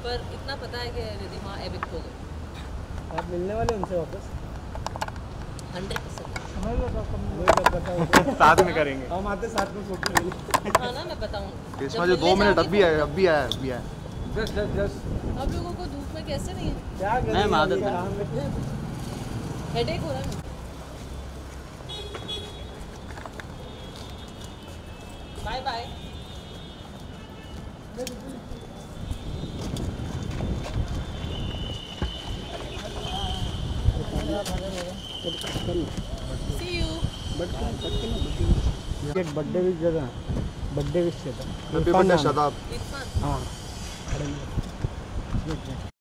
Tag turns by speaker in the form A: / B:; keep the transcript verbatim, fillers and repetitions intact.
A: पर इतना पता है कि रिधिमा एविक्ट हो गई।
B: आप मिलने वाले उनसे वापस?
A: हंड्रेड परसेंट
C: साथ में करेंगे।
B: हम आते साथ में फोटो ले लें।
A: हाँ ना, मैं बताऊँगी।
C: इसमें जो दो मिनट अब भी है अब भी है अब भी है
B: जस्ट जस्ट जस्ट
A: आप लोगों को धूप में कैसे नहीं है?
B: क्या करें?
D: मैम आदत है।
A: हेडेक हो रहा है। Bye bye. See you.
B: एक बर्थडे विश दे ना, बर्थडे विश से था।
C: Happy birthday Shadab.
A: इरफान।
B: हाँ